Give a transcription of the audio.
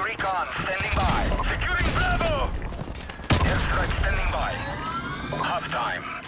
recon standing by. Securing Bravo! Airstrike standing by. Half time.